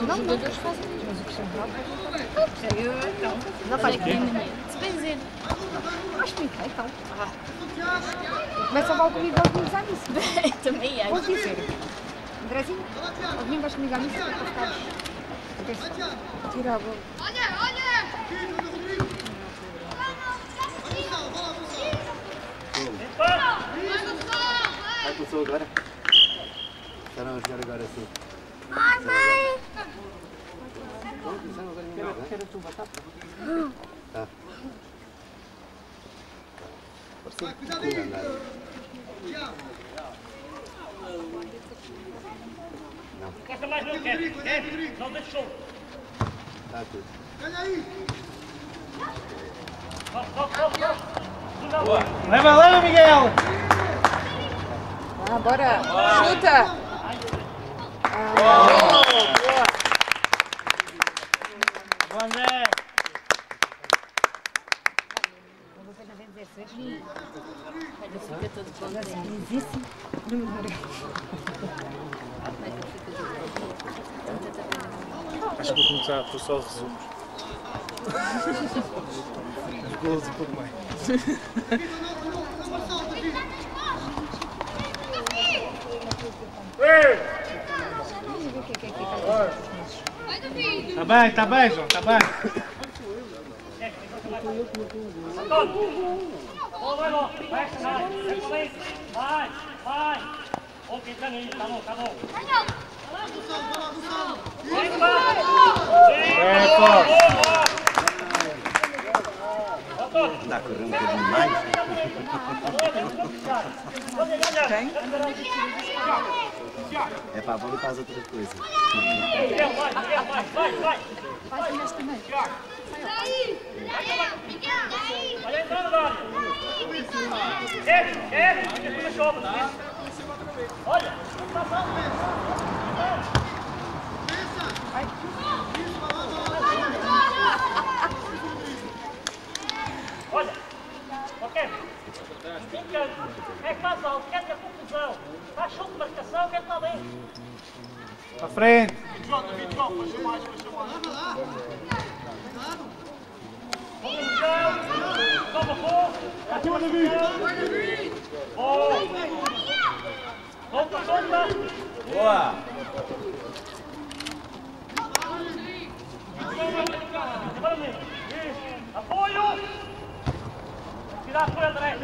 Não, os jogadores fazem isso, mas o Cristiano Ronaldo não faz nada. Se bem dizer. Acho que então. Começa a levar comigo aos domingos à missa. Também acho. Posso dizer. Andrezinho, ao domingo vais comigo à missa para ficares. Tira a bola. Vai pro sul agora? Está não a jogar agora sul. Mãe! Quero a tua batata. Tá. Costa mais não quer. Não deixou. Tá tudo. Leva, leva, Miguel! Ah, bora! Chuta! Boa, André! Fica todo contente. Acho que vou começar por só resumos. Os golos e pouco mais. Tá bem, João, tá bem. Vai! Ok, tá bom. Está a correr um bocadinho mais. Quem? É para a bola e para as outras coisas. Vai, nesta também. Olha a entrada da área. Olha, olha, ok. É que faz alto, quer ter confusão. Faz show de marcação, quer estar bem. À frente. Toma fogo. Volta. Boa! Apoio! Tira por André!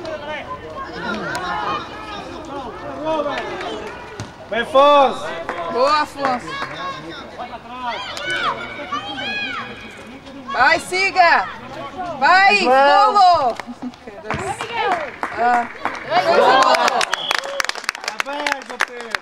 Bem, Afonso! Boa, Afonso! Vai, siga! Vai, Paulo! Tá bem, João Pedro!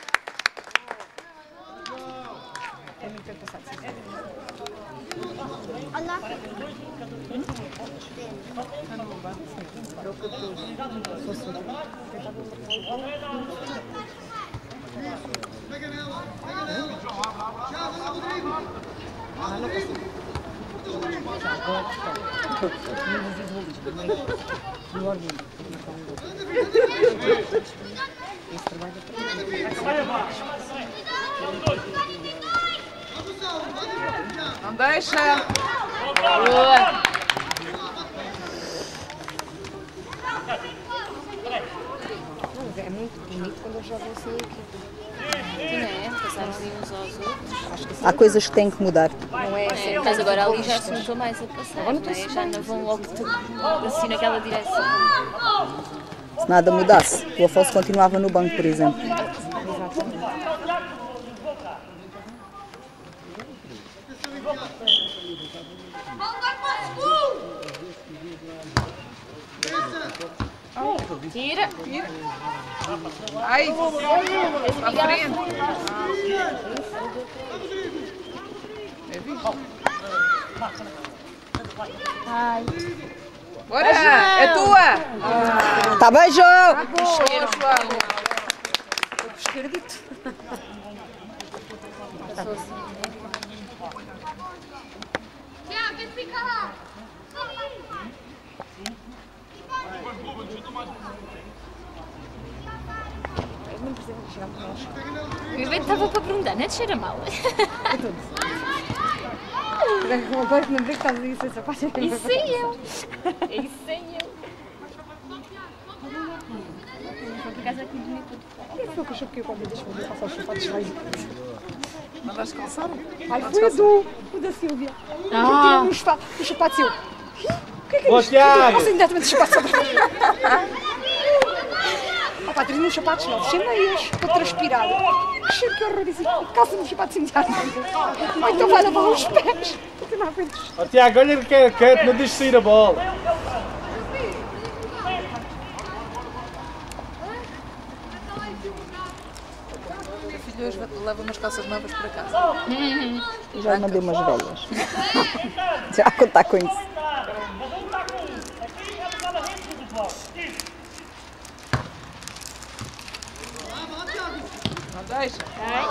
Não deixa! Boa! É muito bonito quando eles jogam assim em equipa. Não é? Passarmos uns aos outros. Há coisas que têm que mudar. Não é assim. Mas agora ali já se notou mais a passar, não é? Já não vão logo assim naquela direção. Se nada mudasse, o Afonso continuava no banco, por exemplo. Tira! Ai! Para frente! Ai! Bora! É tua! Tá bem, João! Boa, João! Tiago, fica lá! Não precisa dizer, chegámos nós. O evento estava para perguntar, não é de cheira mal? Agora que não vê que estás aí sem sapatos. Isso sei eu. Isso sei eu. Por acaso aqui bonito. Quem foi que achou que eu quando deixou de passar os sapatos lá? Mandaste calçar? Ai, foi o da Silvia. Ah. Os sapatos eu. O que é que é Ô, isto? Tiago! Você ainda tem sapatos. Ah pá, tens uns sapatos novos, sem meias, estou transpirada. Cheiro, que horror, isso. Calça nos sapatos sem ar. Ai, então vai lavar os pés. Ó Tiago, olha que é quieto, não deixes sair a bola. O filho hoje leva umas calças novas para casa. Já mandei umas velhas. Já a contar com isso. Mas um está com aqui é por causa da rede do futebol. Não deixa?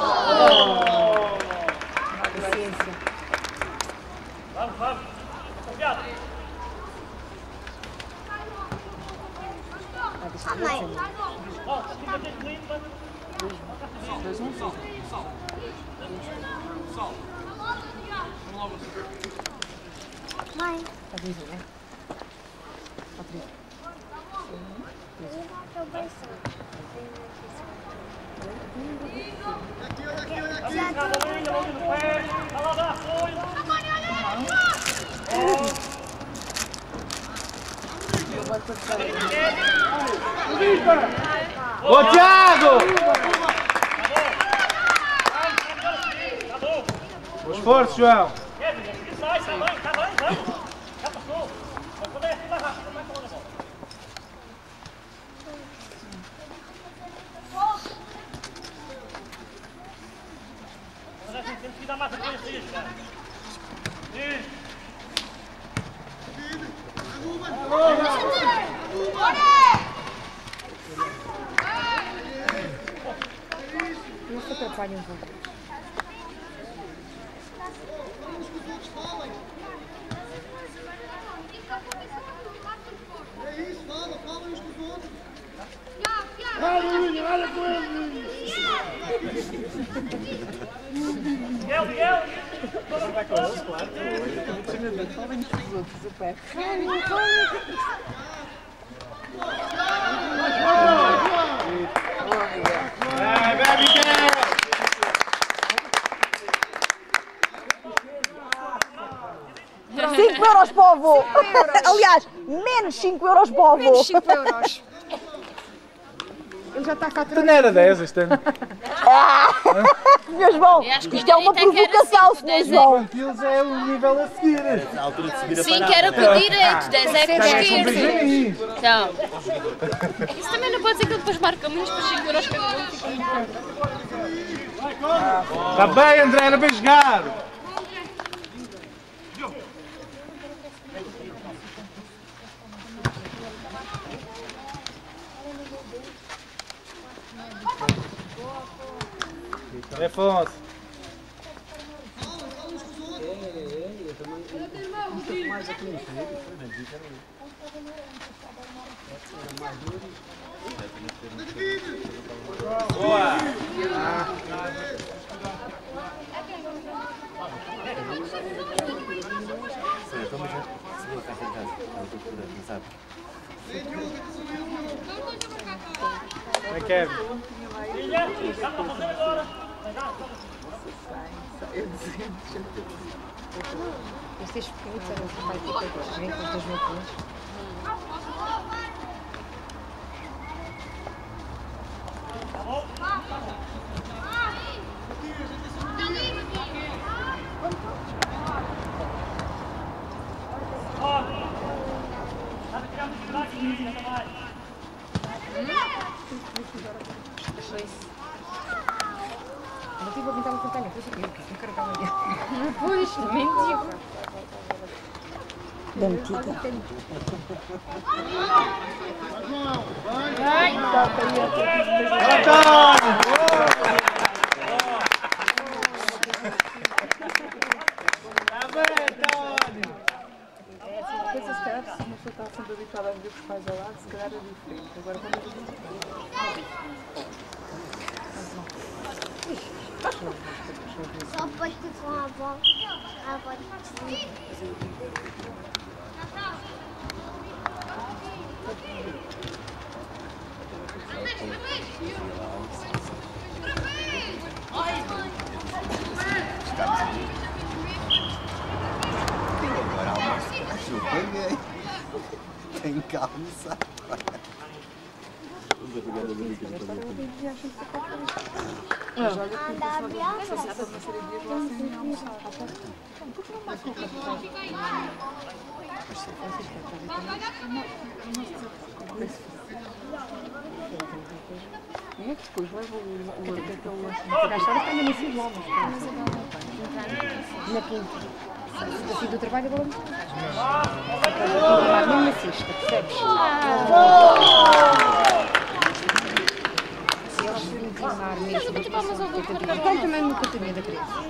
Paciência. Vamos, vamos. Confiado. Ó, fica dentro do ímpar. Mãe. Está vivo, né? Cavalinho, mão no pé. Vai lá dar apoio. Ô Tiago! O esforço, João. Sai, sai, vai, vamos. Já passou. Vai poder ir mais rápido, vai falando a bola. Mas a gente tem que dar mais apoio a isso, cara. Isso. Não se atrapalhem um pouco. É isso, fala uns com os outros. Miguel. Vai, Miguel! €5 para o avô. Aliás, menos 5 euros para o avô. Menos 5 euros. Ele já está a Tu faturar. não era 10 este ano. Senhor João, Eu acho que isto é uma o direito é que era provocação, cinco, Senhor 10 João. Eles é o nível a seguir. A altura de subir a 5 parada, era né? com direitos, 10 é com São esquerdo. Benjamins. Então, isso também não pode ser que ele depois marca muitos por 5 euros cada um. Fica muito caro. Está bem, André, era bem jogar. Afonso. Boa! Então, mas já subiu a caixa de casa. A altura, não sabe? Como é que é? Já para fazer agora. Estes pequenitos eram os pais de pequenos, vem com os 2 mil pontos. Eu tive a pintar uma campanha, por isso aqui, eu carregava ali. Pois, mentiu. Da metida. Coisas que era, se uma pessoa estava sempre habituada a viver com os pais ao lado, se calhar é diferente. Agora quando a gente Só pode com a avó. A avó de Agora almoço. Peguei. Tem calma, sabe? É que depois leva o gastar está mesmo assim igual, na quinta. Se assim do trabalho, agora mesmo na sexta, percebes? Se eles se inclinar mesmo, então também no catamento da criança.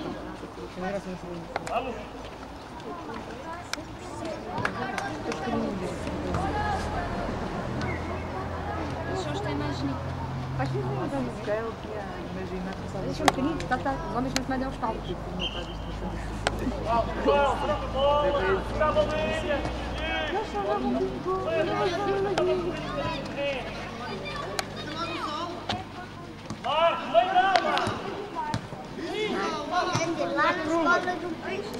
Só está imaginando. Acho que não é um museu que imagina que só deixa um bocadinho, os homens não se mandam aos palcos. lá na escola do peixe.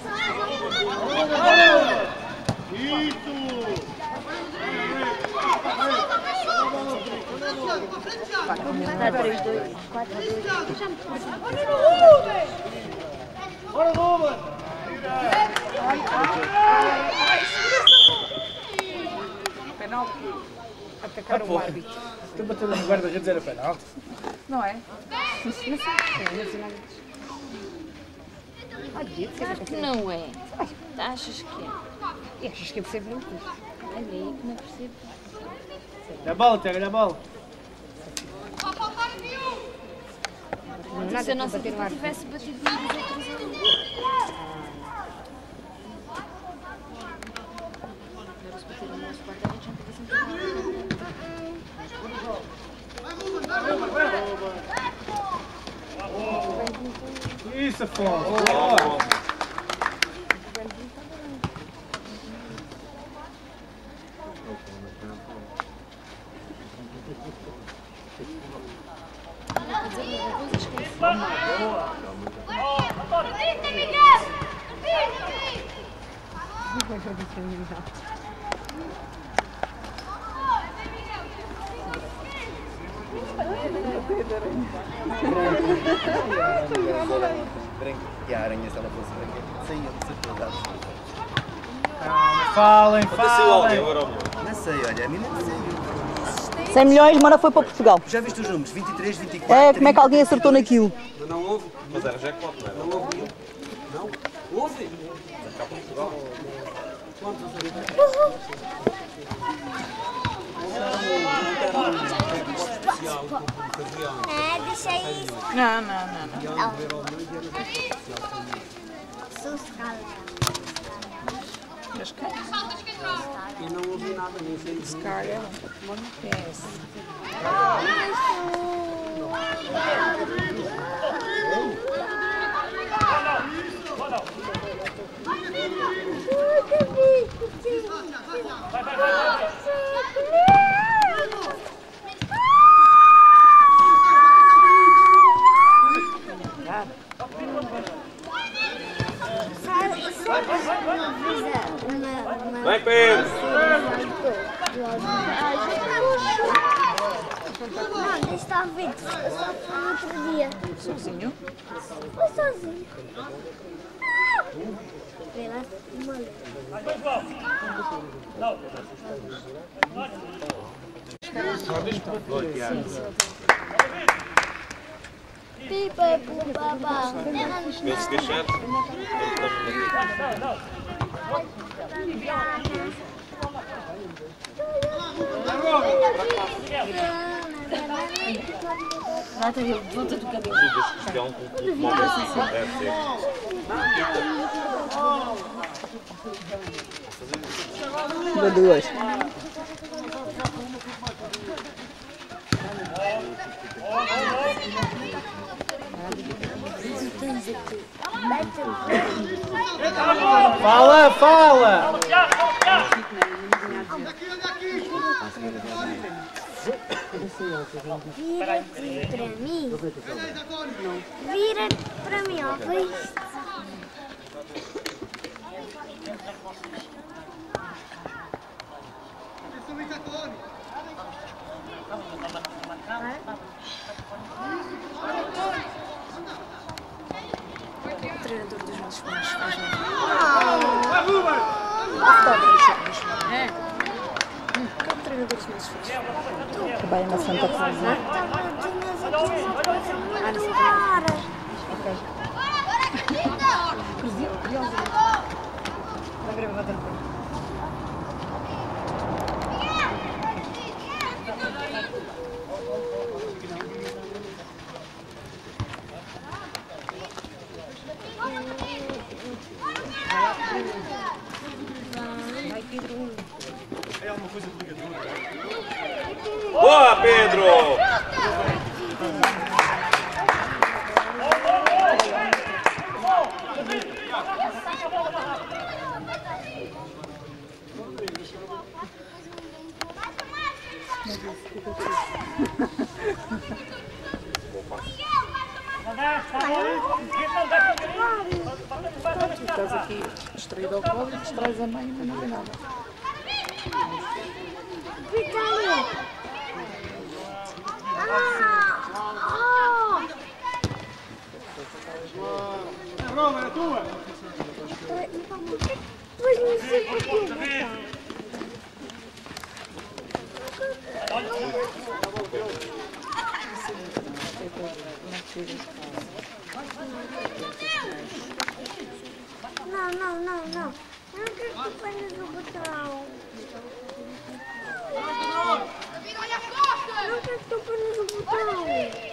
Está 3-2, 4-2. Bora, Ruben! Penalti. Atacaram o árbitro. Tu bateu no guarda-redes era penalti. Não é? Não sei. Claro que não é. Achas que é? E achas que eu percebo muito isso? Olha aí que não percebo. Olha a bola, Tiago, olha a bola. Se a nossa equipa tivesse batido nos outros ali. Agora se bater o nosso guarda-redes não podia sentir. Isso, Afonso. Boa. Branco. E a aranha, se ela fosse branca, saía de certeza absoluta. Falem. Não sei, olha, a mim não sei. 100 milhões, Mara foi para Portugal. Já viste os números? 23, 24. É, como é que alguém acertou naquilo? Não houve. Mas era jackpot, não era? Não houve nenhum. Não? Houve? Cá para Portugal. Deixa isso. Não. Suscala. E não ouvi nada, nem sei se vai, Pedro! Não, está a ver. Eu só fui no outro dia. Sozinho? Foi sozinho. Vê lá, pipa, babá. Ele se deixar. Volta do cabelo. Isto é um clube móvel assim, deve ser. Deu duas. Fala, fala! Vira-te para mim. Vira-te para mim, ó. Foi isto. O treinador dos nossos pais faz o treinador dos nossos filhos. Trabalha na Santa Casa. Boa, Pedro! Estás aqui distraído ao pobre, distrais a mãe, mas não vê nada. Roma, é tua! Pois não sei porquê. Não. Eu não quero que tu ponhas o botão. Não quero que tu ponhas o botão.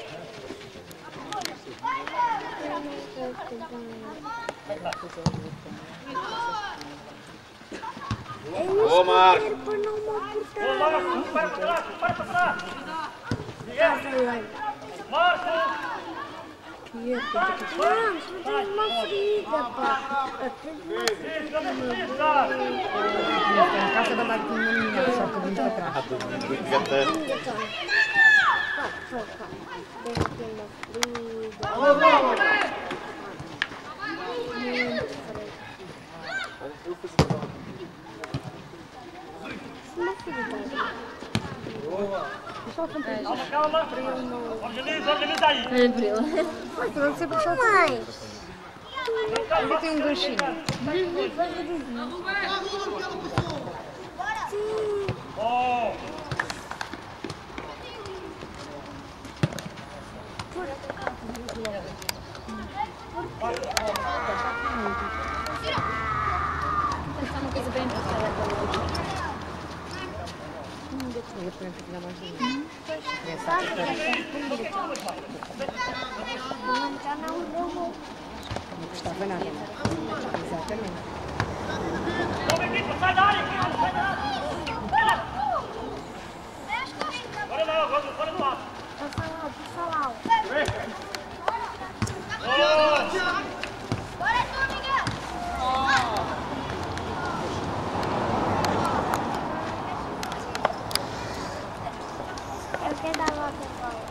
Boa, Marco! Eu quero pôr numa portaria. Para trás! Não, você tem uma ferida, pá. Em casa da maquininha, só que muito para trás. Calma! Organiza aí! Mas tu não sei puxar Mãe, ainda tem um ganchinho. Oh! Está uma coisa bem importante. já não deu. Não custava nada. Exatamente. Sai da área! Sai da área! Bora no ar! Passa lá. Bora tu, Miguel! Eu quero dar volta pra lá.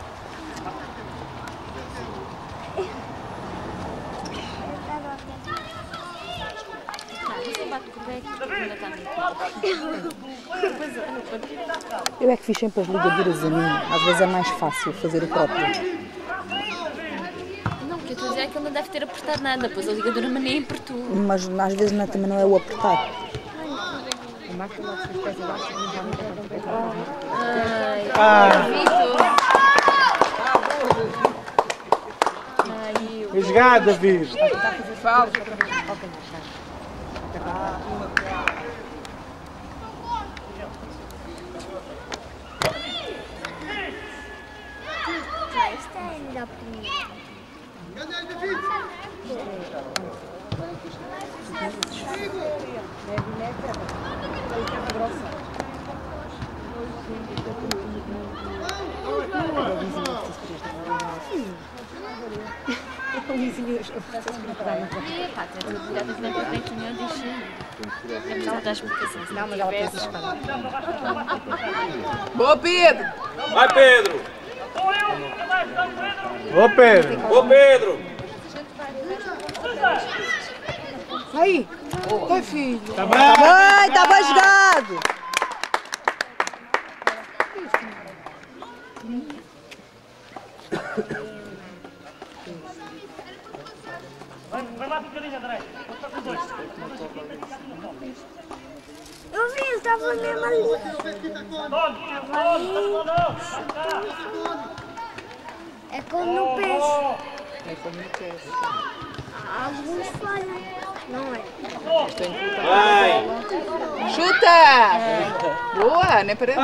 Você bate com o beco e ainda está no Eu é que fiz sempre as ligaduras a mim. Às vezes é mais fácil fazer o próprio. Não, o que eu estou a dizer é que ele não deve ter apertado nada, pois a ligadura nem apertou. Mas às vezes também não é o apertar. A máquina lá se faz abaixo e já não está completamente. Foi jogada, David! Está a fazer falta. Ok, Esta é ainda a primeira. Luizinho, E pá, tem tudo virado na frente, eu deixei. Temos que dar explicações. não, mas ela pensa espada. Boa, Pedro! Vai, Pedro! Ô Pedro! Ô, Pedro! Aí! Oi, filho! Tá bem? Ai, tá bem jogado! Vai lá um bocadinho, André. Está com dois. Eu vi, estava mesmo ali. É como no peixe. Alguns falham. Não é. Vai! Chuta! Boa, nem para...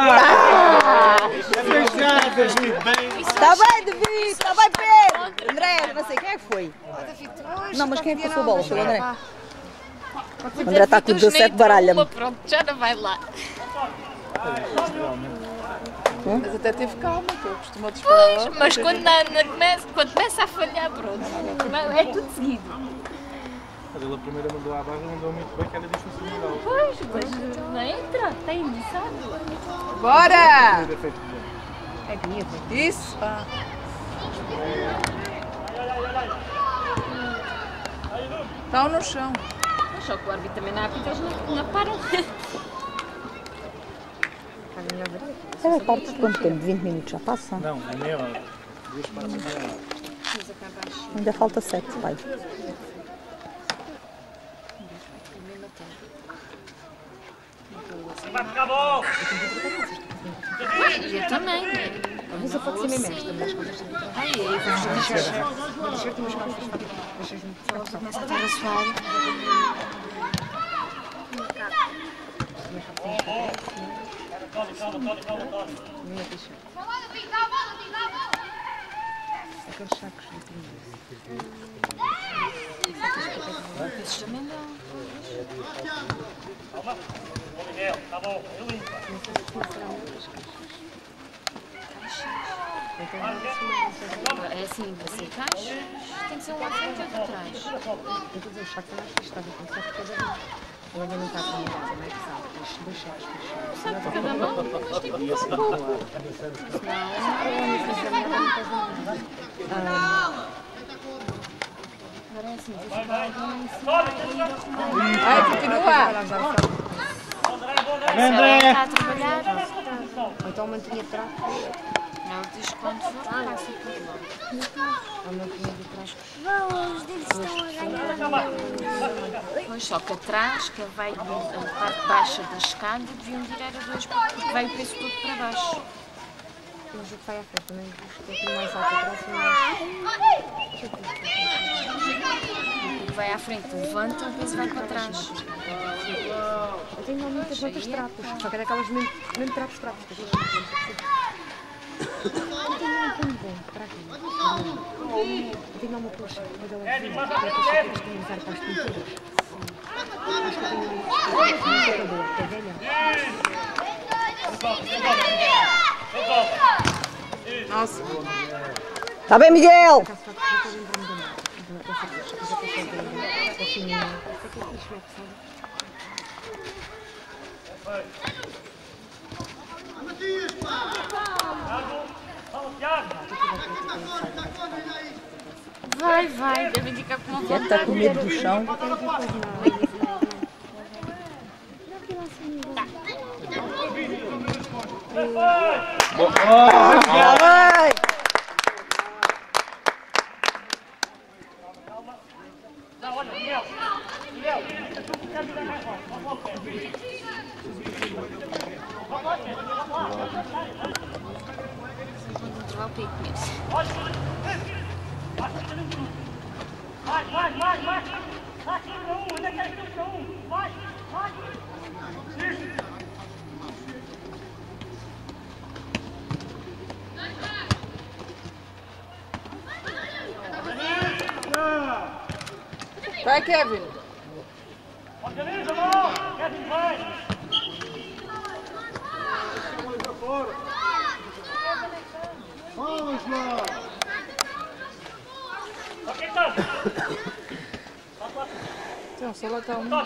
Tá bem, David! Tá bem, Pedro! André, não sei quem é que foi. Não, mas quem é que passou a bola? Foi o André. O André está com 17 baralha. Pronto, já não vai lá. Mas até teve calma, que eu costumo Pois, mas quando começa a falhar, pronto. É tudo seguido. Mas ele a primeira mandou à barra e mandou muito bem, que era difícil de mudar. Pois, mas não entra, está iniciado. Bora! É bonito. Isso! Estão no chão. Só que o árbitro também não apita, eles não param. É parte de quanto tempo? 20 minutos já passa? Não, é meia hora. Duas para meia hora. Ainda falta 7, pai. Vai ficar bom! Eu também. Mas eu pode ser mesmo esta, mas quando Ai, começa a ter a suar. aqueles sacos de Esses também dão. Miguel, tá bom, eu limpo. É assim, para ser caixas, tem que ser um à frente e outro atrás. Eu estou a dizer, os sacos também estava com sacos de cada vez. Eu ainda não está com ninguém, não é que sabe? Mas dois sacos, Um saco de cada mão, mas tem que ser boa. Agora é assim, Vai, continua! André! Está a trabalhar. ou então mantinha atrás. Ela diz quando for, passa por lá. Ou mantinha de trás. Os deles estão a ganhar. Pois, só que atrás, que vai a parte baixa da escada, deviam virar a dois, porque vai o peso todo para baixo. Mas o que vai à frente também, tem que ir mais alto atrás e mais... O que vai à frente levanta, o peso vai para trás. Eu tenho muitas outras trapos, só que é daquelas mesmo trapos. Eu tenho um pano bom, para aqui. Eu tenho uma coxa, mas ela é que eu costumo usar para as pinturas. Acho que eu tenho uma secadora, que é velha. Nossa! Tá bem, Miguel? Vai, deve ficar com uma Já está com medo do chão. Vai! Não, olha, Miguel. controlar o pico mesmo. Vai! Vai, para um, ainda quer ir para um. Vai! Isso! Vai, Kevin. Organiza, não! Kevin, vai! Vamos lá! Ok, tá. Então, só lá está um.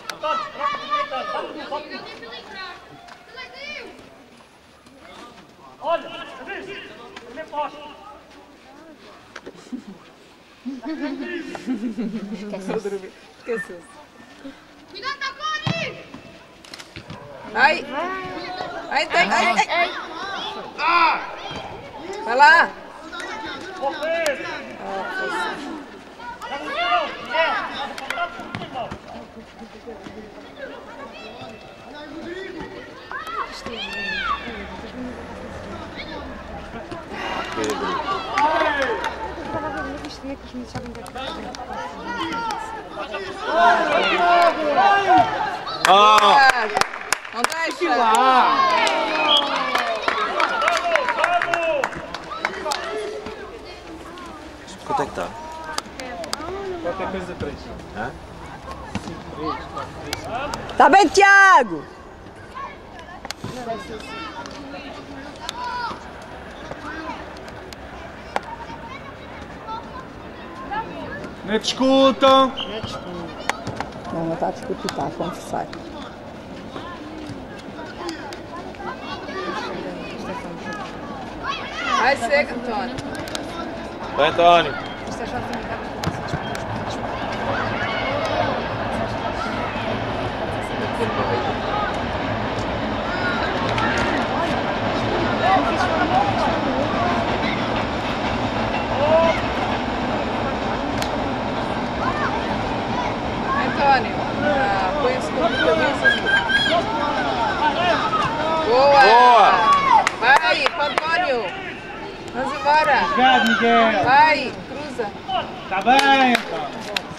Olha, também posso. Esqueceu. Cuidado, Tacone! Ai! Ai, ai! Vai lá! Não deixa! Quanto é que está? Qualquer coisa 3. Hã? Tá bem, Tiago! Não te escutam! Não está a discutir, está a conversar. Vai seca, Antônio. Vai, Antônio. Antônio, põe esse compromisso. Boa! Boa! Vai, Antônio! Vamos embora! Obrigado, Miguel! Vai, cruza! Tá bem, então!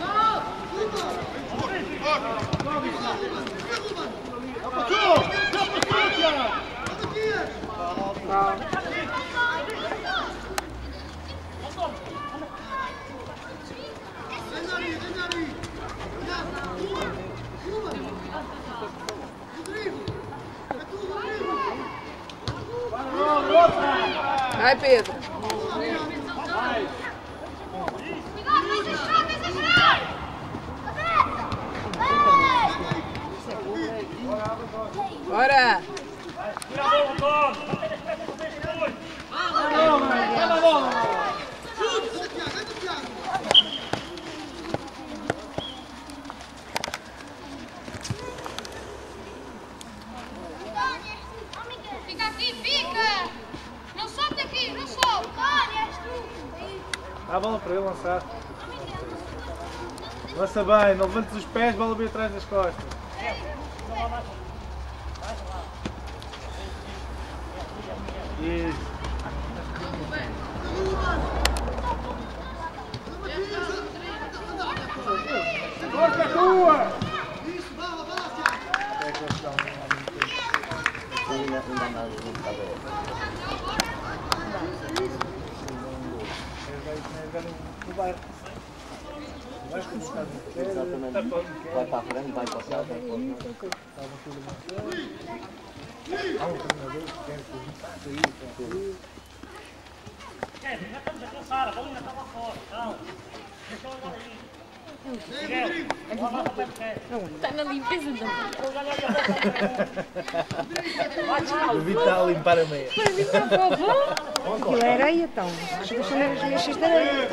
Vai, Pedro! Bora! Fica aqui, fica! Não solta aqui, não solta! Dá a bola para ele lançar. Lança bem, não levantes os pés, bola bem atrás das costas. Isso. Força tua! Isso, vai lá, Tiago! Vai para a frente, vai passar, vai para o Já estamos a cansar, a bolinha estava fora. Não. Deixa eu olhar aí. Está na limpeza da O Vitor está a limpar a meia. Aquilo é areia, então. Deixa-me as mexas de areia.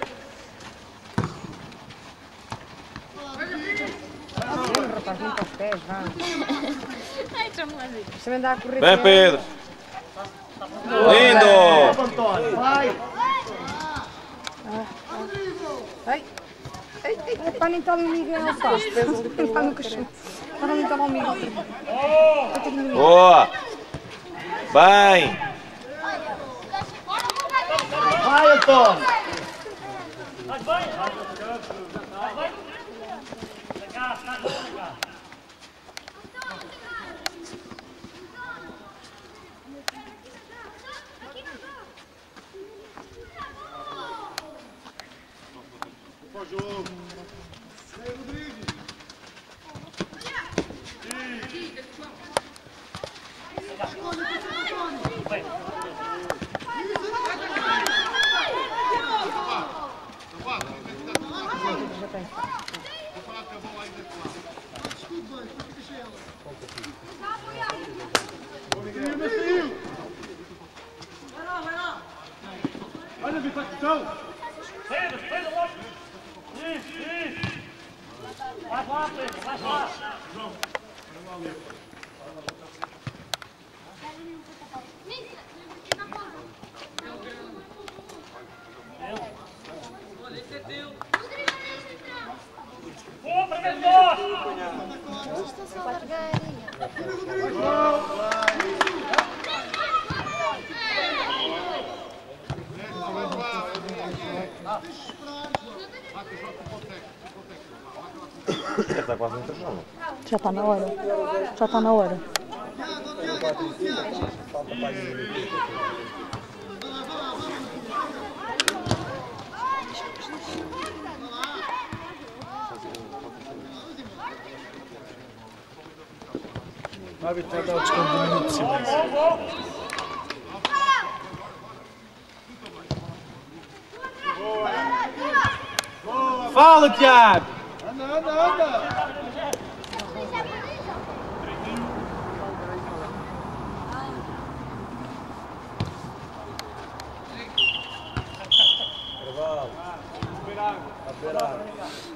Rapaz, limpa os pés, vá. Ai, deixa-me lá ver. Isto também dá a correr. Vem, Pedro. Lindo! Vai! Ai! É para nem estar ali o Miguel, pá. Pá, nunca chamo. Para nem estar lá o Miguel. Boa! Bem! Vai, Antônio! Vai, vai! Vai! Vem cá, vem cá. Olha, Vitor, então! Pedro, logo! Isso! Vai lá, Pedro, vai lá! Boa, primeiro gol! Estou só a largar a areia. Já está quase no intervalo. Já está na hora. Já está na hora. O árbitro vai dar o desconto de um minuto de silêncio. Fala, Tiago! Anda! Intervalo. A beber água.